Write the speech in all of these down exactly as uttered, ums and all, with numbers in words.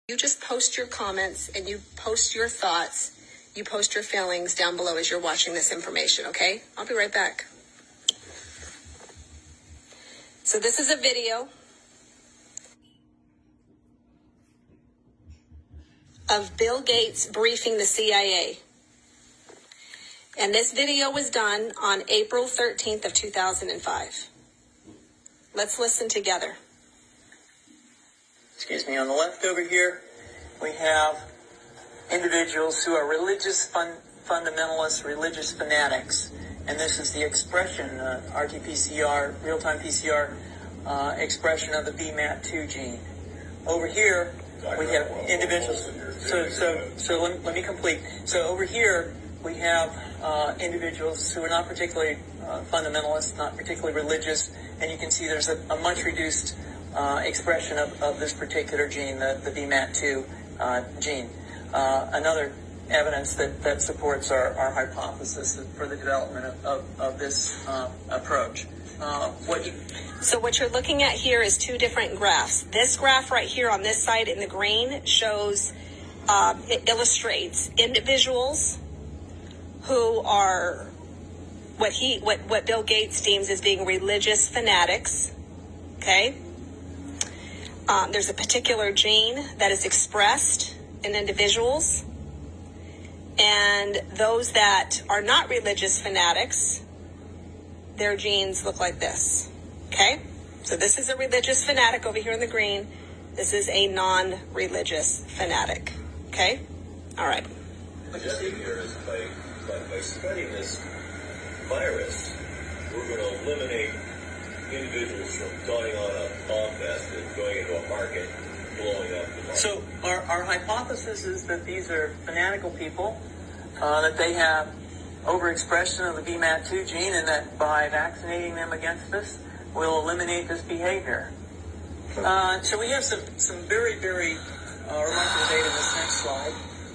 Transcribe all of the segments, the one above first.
You just post your comments and you post your thoughts. You post your feelings down below as you're watching this information, okay? I'll be right back. So this is a video of Bill Gates briefing the C I A. And this video was done on April thirteenth of two thousand five. Let's listen together. Excuse me, on the left over here, we have individuals who are religious fun, fundamentalists, religious fanatics. And this is the expression, uh, R T P C R, real-time P C R uh, expression of the B M A T two gene. Over here, we have individuals. So, so, so let, let me complete. So over here, we have uh, individuals who are not particularly uh, fundamentalists, not particularly religious, and you can see there's a, a much reduced uh, expression of, of this particular gene, the, the B M A T two uh, gene. Uh, another evidence that, that supports our, our hypothesis for the development of, of, of this uh, approach. Uh, what you, so what you're looking at here is two different graphs. This graph right here on this side in the green shows, um, it illustrates individuals who are what he, what, what Bill Gates deems as being religious fanatics. Okay. Um, there's a particular gene that is expressed in individuals, and those that are not religious fanatics, their genes look like this. Okay? So this is a religious fanatic over here in the green. This is a non-religious fanatic. Okay? All right. What you see here is by, by, by studying this virus, we're going to eliminate individuals from going on a bomb nest and going into a market, blowing up the market. So our, our hypothesis is that these are fanatical people, uh, that they have overexpression of the B M A T two gene, and that by vaccinating them against this, we'll eliminate this behavior. Uh, so we have some, some very, very uh, remarkable data in this next slide.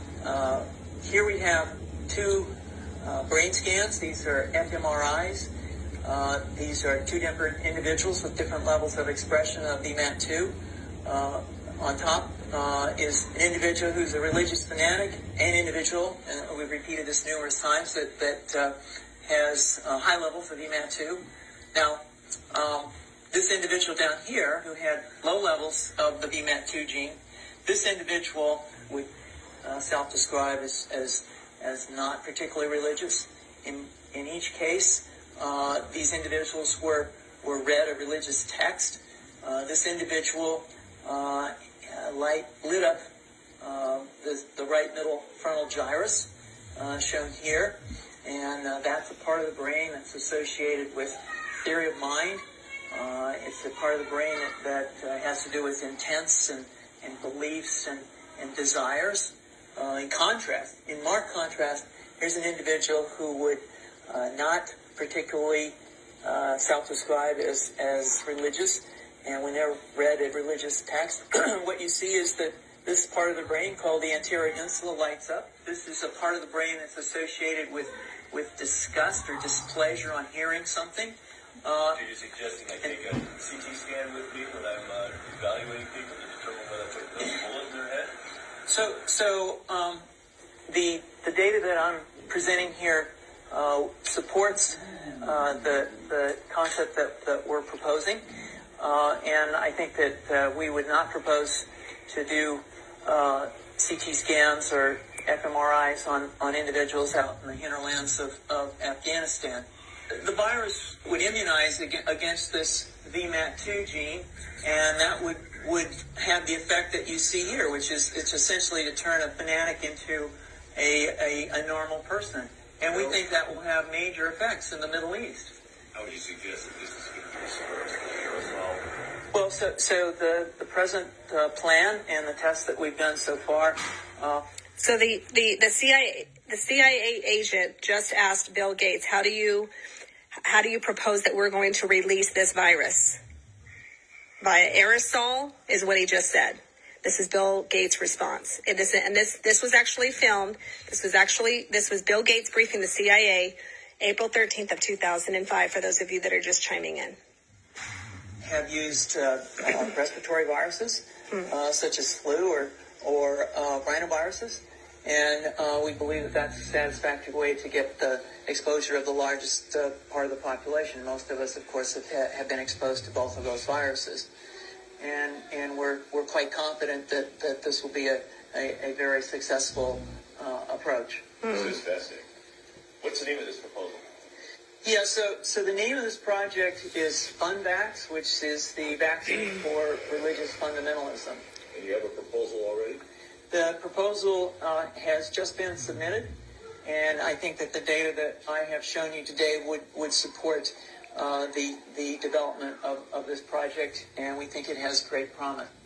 Uh, here we have two uh, brain scans. These are f M R Is. Uh, these are two different individuals with different levels of expression of B M A T two. Uh, on top uh, is an individual who's a religious fanatic, an individual, and we've repeated this numerous times, that, that uh, has uh, high levels of B M A T two. Now, um, this individual down here who had low levels of the B M A T two gene, this individual would uh, self-describe as, as, as not particularly religious. In, in each case, uh, these individuals were, were read a religious text. Uh, this individual uh, light lit up uh, the, the right middle frontal gyrus, uh, shown here, and uh, that's a part of the brain that's associated with theory of mind. Uh, it's a part of the brain that, that uh, has to do with intents and, and beliefs and, and desires. Uh, in contrast, in marked contrast, here's an individual who would uh, not particularly uh, self-describe as, as religious, and when they're read a religious text, what you see is that this part of the brain called the anterior insula lights up. This is a part of the brain that's associated with, with disgust or displeasure on hearing something. Uh, Are you suggesting I take a C T scan with me when I'm uh, evaluating people to determine whether I put a bullet in their head? So, so um, the the data that I'm presenting here uh, supports uh, the the concept that, that we're proposing. Uh, and I think that uh, we would not propose to do uh, C T scans or f M R Is on, on individuals out in the hinterlands of, of Afghanistan. The virus would immunize ag- against this B M A T two gene, and that would, would have the effect that you see here, which is it's essentially to turn a fanatic into a, a, a normal person. And we think that will have major effects in the Middle East. How would you suggest that this is going to be dispersed? Aerosol? Well, so so the the present uh, plan and the tests that we've done so far. Uh, so the, the, the C I A the C I A agent just asked Bill Gates, how do you how do you propose that we're going to release this virus? Via aerosol is what he just said. This is Bill Gates' response. And this and this this was actually filmed. This was actually this was Bill Gates briefing the C I A April thirteenth of two thousand five, for those of you that are just chiming in. Have used uh, uh, respiratory viruses, uh, such as flu or or uh, rhinoviruses. And uh, we believe that that's a satisfactory way to get the exposure of the largest uh, part of the population. Most of us, of course, have, ha- have been exposed to both of those viruses. And and we're we're quite confident that, that this will be a, a, a very successful uh, approach. This is fascinating. What's the name of this proposal? Yeah, so so the name of this project is FunVax, which is the vaccine for religious fundamentalism. And you have a proposal already? The proposal uh, has just been submitted, and I think that the data that I have shown you today would, would support uh, the, the development of, of this project, and we think it has great promise.